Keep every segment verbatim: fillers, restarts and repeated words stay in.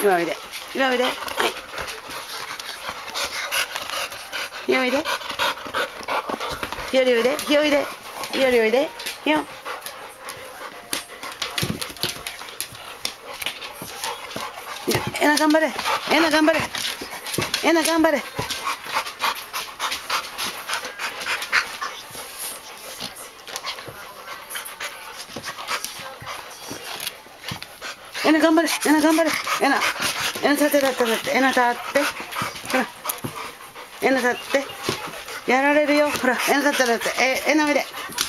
今おいで。今おいで。はい。ひよおいで。ひよりおいで。ひよおいで。ひよりおいで。ひよ。えな頑張れ。えな頑張れ。えな頑張れ。えな頑張れ。えな頑張れ。えな。えな立って立って立って。えな立って。ほら。えな立って。やられるよ。ほら。えな立って立って。え、えなおいで。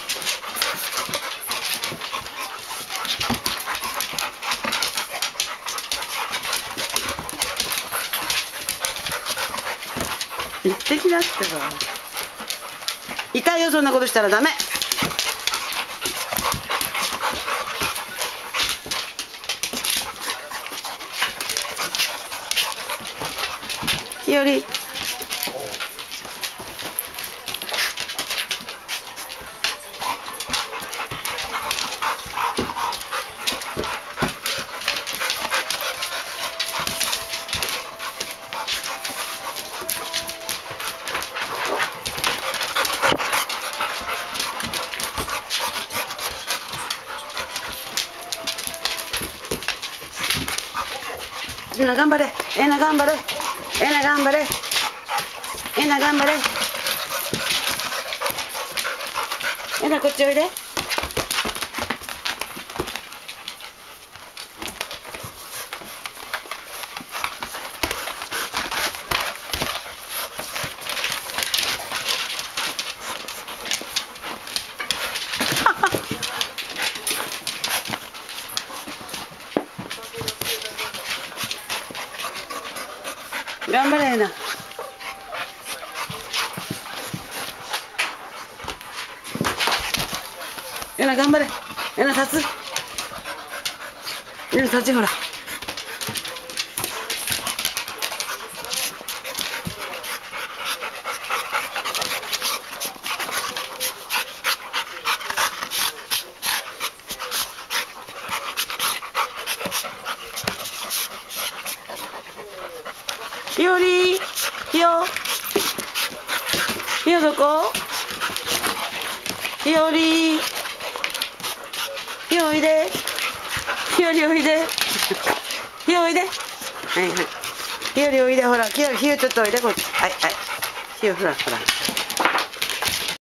行ってきなってば。痛いよ、そんなことしたらダメ。ひより。えな頑張れ。えな頑張れ。えな頑張れ。えな頑張れ。えなこっちおいで。頑張れえな。えな頑張れ。えな立つ。えな立ちほら。ひより。ひよ。ひよどこ？ひより。ひよおいで。ひよりおいで。ひよおいで。はいはい。ひよりおいでほら。ひよひよちょっとおいでこっち。はいはい。ひよほらほら。